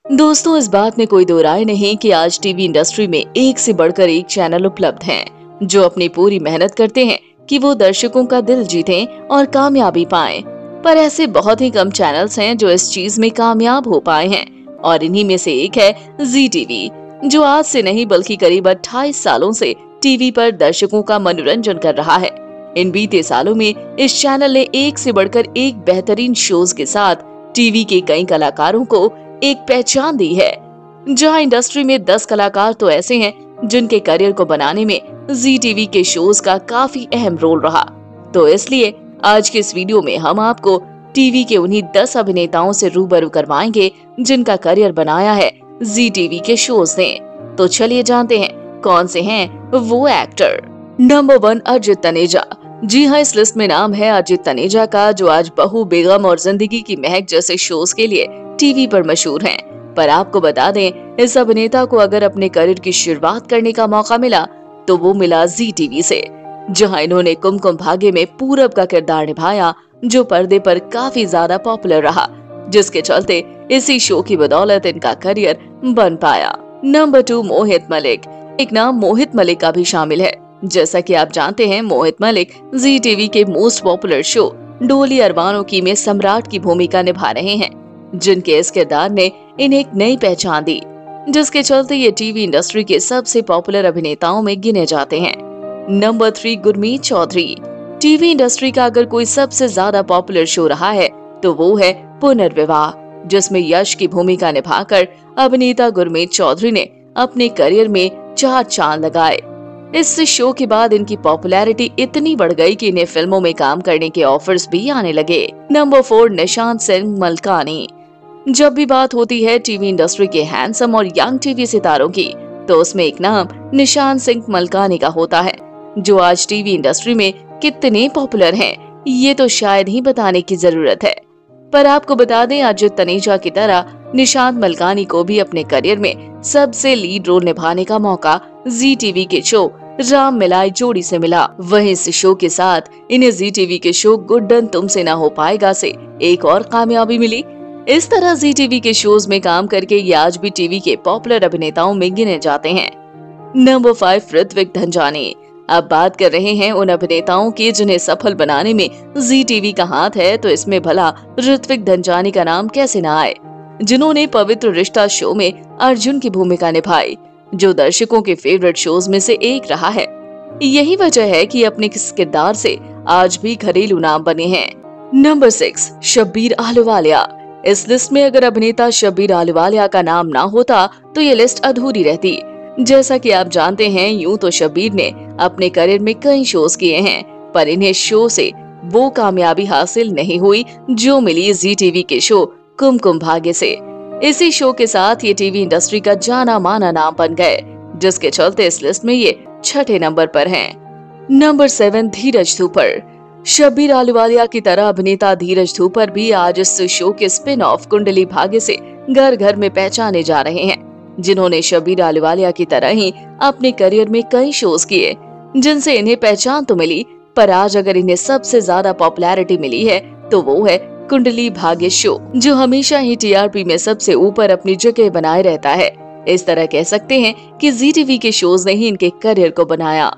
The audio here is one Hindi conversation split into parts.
दोस्तों, इस बात में कोई दो राय नहीं कि आज टीवी इंडस्ट्री में एक से बढ़कर एक चैनल उपलब्ध हैं, जो अपनी पूरी मेहनत करते हैं कि वो दर्शकों का दिल जीतें और कामयाबी पाएं। पर ऐसे बहुत ही कम चैनल्स हैं जो इस चीज में कामयाब हो पाए हैं, और इन्हीं में से एक है जी टीवी, जो आज से नहीं बल्कि करीब 28 सालों से टीवी पर दर्शकों का मनोरंजन कर रहा है। इन बीते सालों में इस चैनल ने एक से बढ़कर एक बेहतरीन शोज के साथ टीवी के कई कलाकारों को एक पहचान दी है। जहां इंडस्ट्री में 10 कलाकार तो ऐसे हैं जिनके करियर को बनाने में जी टीवी के शोज का काफी अहम रोल रहा। तो इसलिए आज के इस वीडियो में हम आपको टीवी के उन्हीं 10 अभिनेताओं से रूबरू करवाएंगे जिनका करियर बनाया है जी टीवी के शोज ने। तो चलिए जानते हैं कौन से हैं वो एक्टर। नंबर 1, अजित तनेजा। जी हाँ, इस लिस्ट में नाम है अजित तनेजा का, जो आज बहू, बेगम और जिंदगी की महक जैसे शोज के लिए टीवी पर मशहूर हैं। पर आपको बता दें, इस अभिनेता को अगर अपने करियर की शुरुआत करने का मौका मिला तो वो मिला जी टीवी से, जहां इन्होंने कुमकुम भाग्य में पूरब का किरदार निभाया, जो पर्दे पर काफी ज्यादा पॉपुलर रहा, जिसके चलते इसी शो की बदौलत इनका करियर बन पाया। नंबर 2, मोहित मलिक। एक नाम मोहित मलिक का भी शामिल है। जैसा कि आप जानते हैं, मोहित मलिक जी टीवी के most popular show Doli Armaanon की में सम्राट की भूमिका निभा रहे हैं, जिनके इस किरदार ने इन्हें एक नई पहचान दी, जिसके चलते ये टीवी इंडस्ट्री के सबसे पॉपुलर अभिनेताओं में गिने जाते हैं। Number 3, Gurmeet Choudhary. TV industry का अगर कोई सबसे ज्यादा पॉपुलर शो रहा है तो वो है पुनर्विवाह, जिसमें यश की भूमिका निभाकर अभिनेता गुरमीत चौधरी ने अपने करियर में 4 चांद लगाए। इस शो के बाद इनकी पॉपुलैरिटी इतनी बढ़ गई कि इन्हें फिल्मों में काम करने के ऑफर्स भी आने लगे। नंबर 4, निशांत सिंह मलकानी। जब भी बात होती है टीवी इंडस्ट्री के हैंडसम और यंग टीवी सितारों की, तो उसमें एक नाम निशांत सिंह मलकानी का होता है, जो आज टीवी इंडस्ट्री में कितने पॉपुलर हैं, ये तो शायद ही बताने की जरूरत है। पर आपको बता दें, अजित तनेजा की तरह निशांत मलकानी को भी अपने करियर में सबसे लीड रोल निभाने का मौका जी टीवी के शो राम मिलाई जोड़ी से मिला। वहीं इस शो के साथ इन्हें जी टीवी के शो गुड्डन तुमसे ना हो पाएगा से एक और कामयाबी मिली। इस तरह जी टीवी के शोज में काम करके ये आज भी टीवी के पॉपुलर अभिनेताओं में गिने जाते हैं। नंबर 5, ऋत्विक धनजानी। अब बात कर रहे हैं उन अभिनेताओं की जिन्हें सफल बनाने में जी टीवी का हाथ है, तो इसमें भला ऋत्विक धनजानी का नाम कैसे ना आए, जिन्होंने पवित्र रिश्ता शो में अर्जुन की भूमिका निभाई, जो दर्शकों के फेवरेट शोज में से एक रहा है। यही वजह है कि अपने किस किरदार से आज भी घरेलू नाम बने हैं। नंबर 6, शब्बीर अहलूवालिया। इस लिस्ट में अगर अभिनेता शब्बीर अहलूवालिया का नाम ना होता तो ये लिस्ट अधूरी रहती। जैसा कि आप जानते हैं, यूं तो शब्बीर ने अपने करियर में कई शोज किए हैं, पर इन्हें शो से वो कामयाबी हासिल नहीं हुई जो मिली जी टीवी के शो कुमकुम भाग्य से। इसी शो के साथ ये टीवी इंडस्ट्री का जाना माना नाम बन गए, जिसके चलते इस लिस्ट में ये 6ठे नंबर पर हैं। नंबर 7, धीरज थूपर। शब्बीर अहलूवालिया की तरह अभिनेता धीरज थूपर भी आज इस शो के स्पिन ऑफ कुंडली भाग्य से घर घर में पहचाने जा रहे हैं, जिन्होंने शब्बीर अहलूवालिया की तरह ही अपने करियर में कई शोज किए, जिनसे इन्हें पहचान तो मिली, पर आज अगर इन्हें सबसे ज्यादा पॉपुलैरिटी मिली है तो वो है कुंडली भाग्य शो, जो हमेशा ही टीआरपी में सबसे ऊपर अपनी जगह बनाए रहता है। इस तरह कह सकते हैं कि जी टीवी के शोज ने ही इनके करियर को बनाया।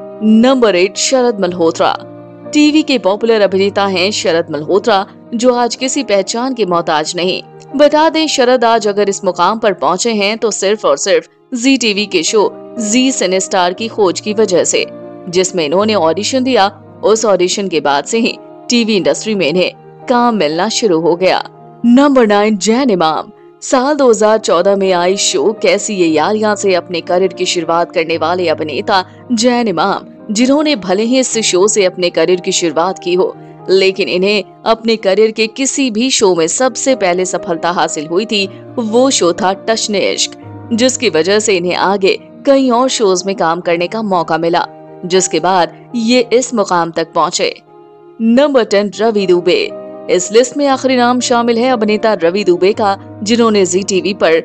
नंबर 8, शरद मल्होत्रा। टीवी के पॉपुलर अभिनेता हैं शरद मल्होत्रा, जो आज किसी पहचान के मोहताज नहीं। बता दें, शरद आज अगर इस मुकाम पर पहुंचे हैं तो सिर्फ और सिर्फ जी टीवी के show Zee cine star Ki Khoj की वजह से, जिसमें इन्होंने ऑडिशन दिया। उस ऑडिशन के बाद से ही टीवी इंडस्ट्री में इन्हें काम मिलना शुरू हो गया। नंबर 9, जैन इमाम। साल 2014 में आई शो कैसी ये यारियां से अपने करियर की शुरुआत करने वाले अभिनेता जैन इमाम, जिन्होंने भले ही इस शो से अपने करियर की शुरुआत की हो, लेकिन इन्हें अपने करियर के किसी भी शो में सबसे पहले सफलता हासिल हुई थी, वो शो था टशने इश्क, जिसकी वजह से इन्हें आगे कई और शोज में काम करने का मौका मिला, जिसके बाद ये इस मुकाम तक पहुंचे। नंबर 10, रवि दुबे। इस लिस्ट में आखिरी नाम शामिल है अभिनेता रवि दुबे का, जिन्होंने जी टीवी पर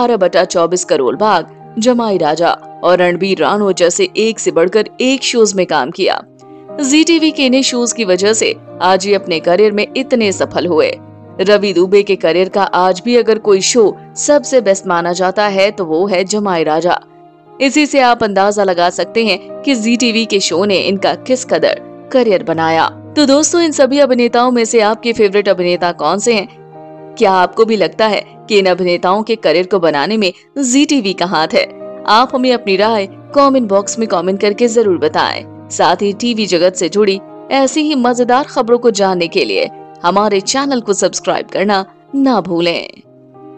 12/24 करोड़ बाग, जमाई राजा और रणबीर राणो जैसे एक से बढ़कर एक शोज में काम किया। जी टीवी के इन्हीं शोज की वजह से आज ये अपने करियर में इतने सफल हुए। रवि दुबे के करियर का आज भी अगर कोई शो सबसे बेस्ट माना जाता है तो वो है जमाई राजा। इसी से आप अंदाजा लगा सकते हैं कि जी टीवी के शो ने इनका किस कदर करियर बनाया। तो दोस्तों, इन सभी अभिनेताओं में से आपके फेवरेट अभिनेता कौन से हैं? क्या आपको भी लगता है कि इन अभिनेताओं के करियर को बनाने में जी टीवी का हाथ है? आप हमें अपनी राय कमेंट बॉक्स में कमेंट करके जरूर बताएं। साथ ही टीवी जगत से जुड़ी ऐसी ही मजेदार खबरों को जानने के लिए हमारे चैनल को सब्सक्राइब करना ना भूलें।